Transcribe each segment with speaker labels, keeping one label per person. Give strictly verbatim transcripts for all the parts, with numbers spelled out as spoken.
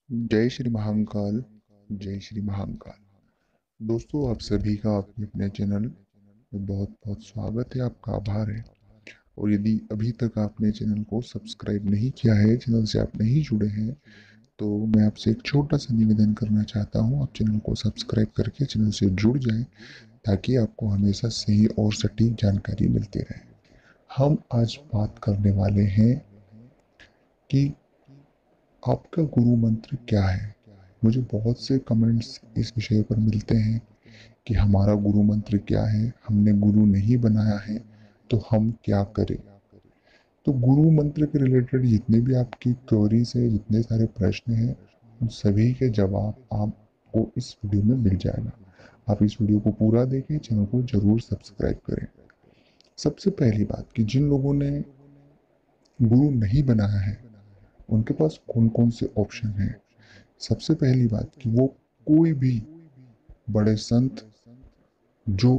Speaker 1: जय श्री महाकाल। जय श्री महाकाल। दोस्तों, आप सभी का अपने अपने चैनल में बहुत बहुत स्वागत है। आपका आभार है। और यदि अभी तक आपने चैनल को सब्सक्राइब नहीं किया है, चैनल से आप नहीं जुड़े हैं, तो मैं आपसे एक छोटा सा निवेदन करना चाहता हूं। आप चैनल को सब्सक्राइब करके चैनल से जुड़ जाएं, ताकि आपको हमेशा सही और सटीक जानकारी मिलती रहे। हम आज बात करने वाले हैं कि आपका गुरु मंत्र क्या है। मुझे बहुत से कमेंट्स इस विषय पर मिलते हैं कि हमारा गुरु मंत्र क्या है, हमने गुरु नहीं बनाया है, तो हम क्या करें। तो गुरु मंत्र के रिलेटेड जितने भी आपकी क्वेरीज है, जितने सारे प्रश्न हैं, उन सभी के जवाब आपको इस वीडियो में मिल जाएगा। आप इस वीडियो को पूरा देखें, चैनल को जरूर सब्सक्राइब करें। सबसे पहली बात कि जिन लोगों ने गुरु नहीं बनाया है, उनके पास कौन कौन से ऑप्शन हैं। सबसे पहली बात कि वो कोई भी बड़े संत जो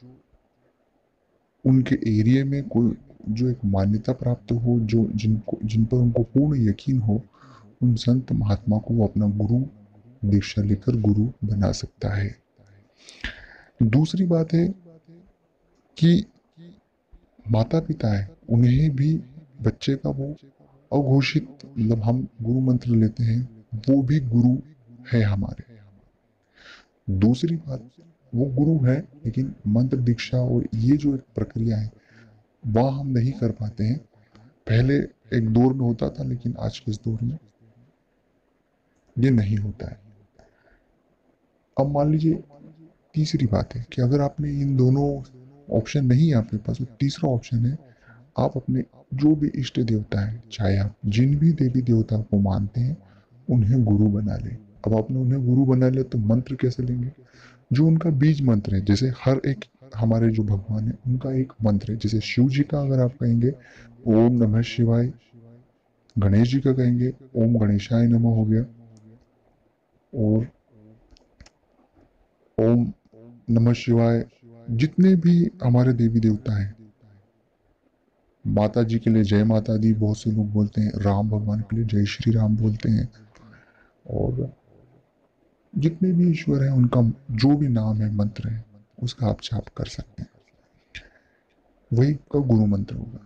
Speaker 1: उनके एरिया में कोई जो एक मान्यता प्राप्त हो, जो जिनको जिन पर उनको पूर्ण यकीन हो, उन संत महात्मा को वो अपना गुरु दीक्षा लेकर गुरु बना सकता है। दूसरी बात है कि माता पिता है, उन्हें भी बच्चे का वो अघोषित, मतलब हम गुरु मंत्र लेते हैं, वो भी गुरु है हमारे। दूसरी बात, वो गुरु है लेकिन मंत्र दीक्षा और ये जो एक प्रक्रिया है, वह हम नहीं कर पाते हैं। पहले एक दौर में होता था, लेकिन आज के इस दौर में ये नहीं होता है। अब मान लीजिए, तीसरी बात है कि अगर आपने इन दोनों ऑप्शन नहीं है आपके पास, तो तीसरा ऑप्शन है, आप अपने जो भी इष्ट देवता है, चाहे आप जिन भी देवी देवता को मानते हैं, उन्हें गुरु बना ले। अब आपने उन्हें गुरु बना लिया, तो मंत्र कैसे लेंगे? जो उनका बीज मंत्र है, जैसे हर एक हमारे जो भगवान है उनका एक मंत्र है। जैसे शिव जी का अगर आप कहेंगे ओम नमः शिवाय, गणेश जी का कहेंगे ओम गणेशाय नमः हो गया, और ओम नमः शिवाय। जितने भी हमारे देवी देवता हैं, माता जी के लिए जय माता दी बहुत से लोग बोलते हैं, राम भगवान के लिए जय श्री राम बोलते हैं, और जितने भी ईश्वर हैं उनका जो भी नाम है, मंत्र है, उसका आप जाप कर सकते हैं। वही का गुरु मंत्र होगा।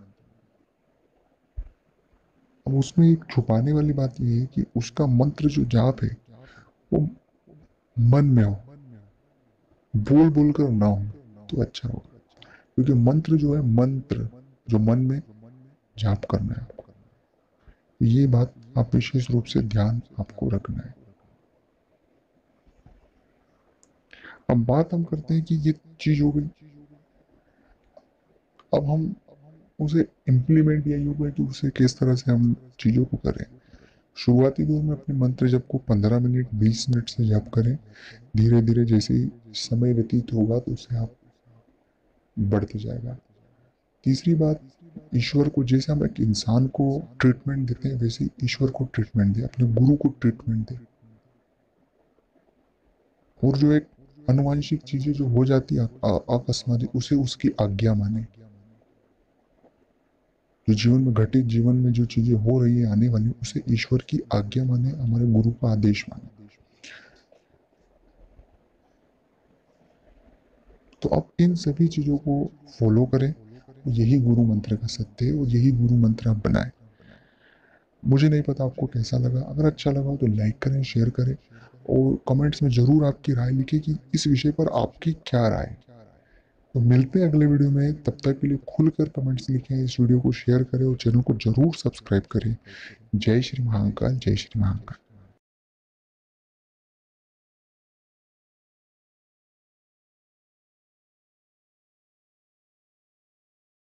Speaker 1: अब उसमें एक छुपाने वाली बात यह है कि उसका मंत्र जो जाप है वो मन में हो, बोल बोल कर ना हो, तो अच्छा होगा। क्योंकि मंत्र जो है, मंत्र जो मन में जाप करना है आपको, ये बात आप विशेष रूप से ध्यान आपको रखना है। अब बात हम करते हैं कि ये चीज हो गई, अब हम उसे इम्प्लीमेंट, यही होगा कि उसे किस तरह से हम चीजों को करें। शुरुआती दौर में अपने मंत्र जप को पंद्रह मिनट बीस मिनट से जप करें। धीरे धीरे जैसे ही समय व्यतीत होगा, तो उसे आप बढ़ते जाएगा। तीसरी बात, ईश्वर को जैसे हम एक इंसान को ट्रीटमेंट देते हैं, वैसे ईश्वर को ट्रीटमेंट दे, अपने गुरु को ट्रीटमेंट दे। और जो एक अनुवांशिक चीजें जो हो जाती है अकस्मात, उसे उसकी आज्ञा माने। जो जीवन में घटित, जीवन में जो चीजें हो रही है आने वाली, उसे ईश्वर की आज्ञा माने, हमारे गुरु का आदेश माने। तो आप इन सभी चीजों को फॉलो करें, यही गुरु मंत्र का सत्य है, और यही गुरु मंत्र आप बनाएं। मुझे नहीं पता आपको कैसा लगा। अगर अच्छा लगा हो तो लाइक करें, शेयर करें, और कमेंट्स में जरूर आपकी राय लिखें कि इस विषय पर आपकी क्या राय है। तो मिलते हैं अगले वीडियो में। तब तक के लिए खुलकर कमेंट्स लिखें, इस वीडियो को शेयर करें, और चैनल को जरूर सब्सक्राइब करें। जय श्री महाकाल। जय श्री महाकाल।